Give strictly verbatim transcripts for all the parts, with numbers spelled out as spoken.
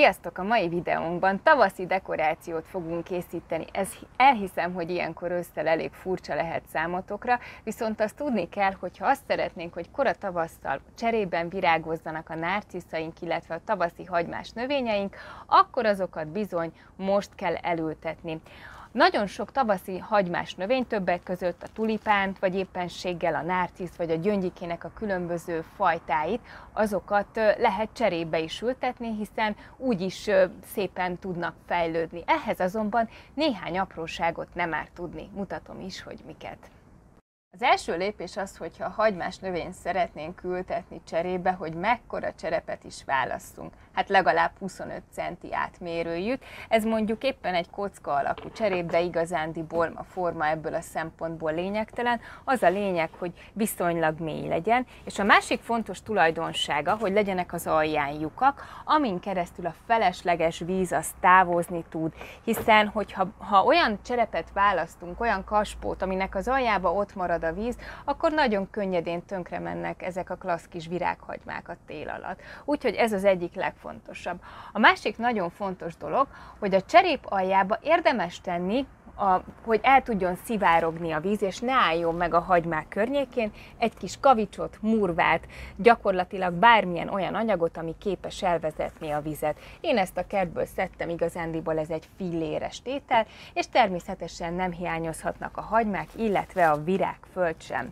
Sziasztok! A mai videónkban tavaszi dekorációt fogunk készíteni. Ez elhiszem, hogy ilyenkor ősszel elég furcsa lehet számotokra, viszont azt tudni kell, hogy ha azt szeretnénk, hogy kora tavasszal cserében virágozzanak a nárciszaink, illetve a tavaszi hagymás növényeink, akkor azokat bizony most kell elültetni. Nagyon sok tavaszi hagymás növény, többek között a tulipánt, vagy éppenséggel a nárcisz, vagy a gyöngyikének a különböző fajtáit, azokat lehet cserébe is ültetni, hiszen úgyis szépen tudnak fejlődni. Ehhez azonban néhány apróságot nem árt tudni. Mutatom is, hogy miket. Az első lépés az, hogyha hagymás növényt szeretnénk ültetni cserébe, hogy mekkora cserepet is válasszunk. Hát legalább huszonöt centi átmérőjűt. Ez mondjuk éppen egy kocka alakú cserép, de igazándiból a forma ebből a szempontból lényegtelen. Az a lényeg, hogy viszonylag mély legyen, és a másik fontos tulajdonsága, hogy legyenek az alján lyukak, amin keresztül a felesleges víz az távozni tud. Hiszen, hogyha ha olyan cserepet választunk, olyan kaspót, aminek az aljába ott marad a víz, akkor nagyon könnyedén tönkre mennek ezek a klassz kis virághagymák a tél alatt. Úgyhogy ez az egyik legfontosabb. A másik nagyon fontos dolog, hogy a cserép aljába érdemes tenni, A, hogy el tudjon szivárogni a víz, és ne álljon meg a hagymák környékén, egy kis kavicsot, murvát, gyakorlatilag bármilyen olyan anyagot, ami képes elvezetni a vizet. Én ezt a kertből szedtem, igazándiból ez egy filléres tétel, és természetesen nem hiányozhatnak a hagymák, illetve a virágföld sem.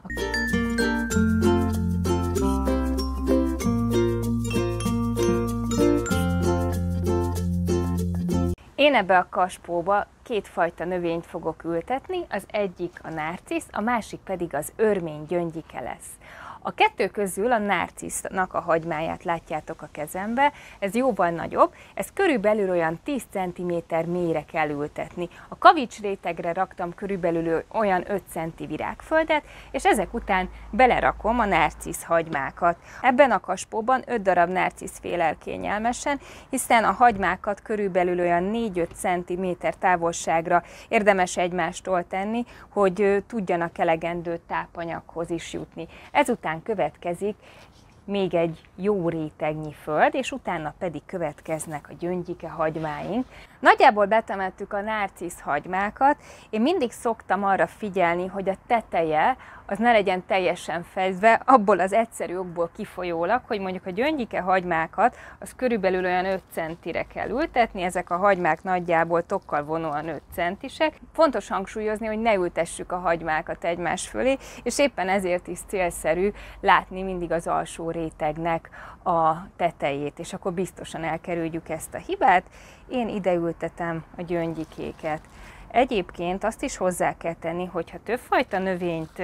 Én ebbe a kaspóba kétfajta növényt fogok ültetni, az egyik a nárcisz, a másik pedig az örmény gyöngyike lesz. A kettő közül a nárcisznak a hagymáját látjátok a kezembe, ez jóval nagyobb, ez körülbelül olyan tíz centiméter mélyre kell ültetni. A kavics rétegre raktam körülbelül olyan öt centi virágföldet, és ezek után belerakom a nárcisz hagymákat. Ebben a kaspóban öt darab nárcisz fél el kényelmesen, hiszen a hagymákat körülbelül olyan négy-öt centiméter távolságra érdemes egymástól tenni, hogy tudjanak elegendő tápanyaghoz is jutni. Ezután következik még egy jó rétegnyi föld, és utána pedig következnek a gyöngyike hagymáink. Nagyjából betemettük a nárcisz hagymákat. Én mindig szoktam arra figyelni, hogy a teteje az ne legyen teljesen fedve, abból az egyszerű okból kifolyólag, hogy mondjuk a gyöngyike hagymákat az körülbelül olyan öt centire kell ültetni, ezek a hagymák nagyjából tokkal vonóan öt centisek. Fontos hangsúlyozni, hogy ne ültessük a hagymákat egymás fölé, és éppen ezért is célszerű látni mindig az alsó rétegnek a tetejét, és akkor biztosan elkerüljük ezt a hibát. Én ide ültetem a gyöngyikéket. Egyébként azt is hozzá kell tenni, hogyha többfajta növényt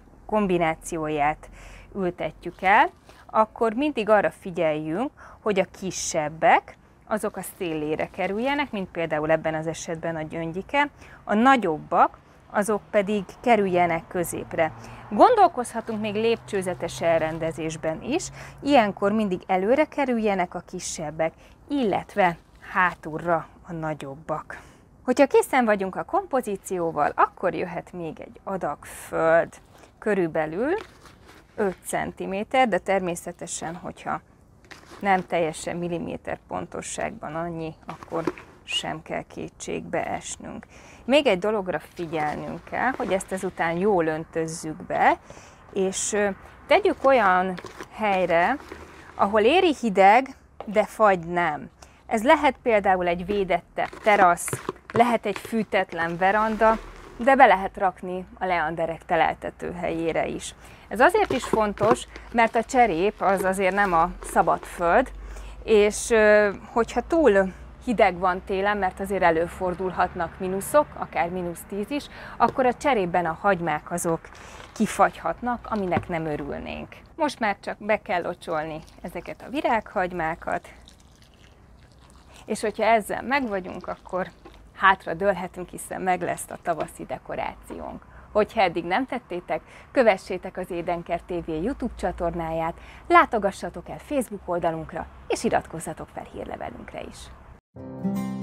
kombinációját ültetjük el, akkor mindig arra figyeljünk, hogy a kisebbek azok a szélére kerüljenek, mint például ebben az esetben a gyöngyike, a nagyobbak azok pedig kerüljenek középre. Gondolkozhatunk még lépcsőzetes elrendezésben is, ilyenkor mindig előre kerüljenek a kisebbek, illetve hátulra a nagyobbak. Hogyha készen vagyunk a kompozícióval, akkor jöhet még egy adag föld, körülbelül öt centiméter, de természetesen, hogyha nem teljesen milliméter pontosságban annyi, akkor sem kell kétségbe esnünk. Még egy dologra figyelnünk kell, hogy ezt ezután jól öntözzük be, és tegyük olyan helyre, ahol éri hideg, de fagy nem. Ez lehet például egy védettebb terasz, lehet egy fűtetlen veranda, de be lehet rakni a leanderek teleltető helyére is. Ez azért is fontos, mert a cserép az azért nem a szabad föld, és hogyha túl hideg van télen, mert azért előfordulhatnak mínuszok, akár mínusz tíz is, akkor a cserépben a hagymák azok kifagyhatnak, aminek nem örülnénk. Most már csak be kell locsolni ezeket a virághagymákat, és hogyha ezzel megvagyunk, akkor hátra dőlhetünk, hiszen meg lesz a tavaszi dekorációnk. Hogyha eddig nem tettétek, kövessétek az Édenkert té vé YouTube csatornáját, látogassatok el Facebook oldalunkra, és iratkozzatok fel hírlevelünkre is.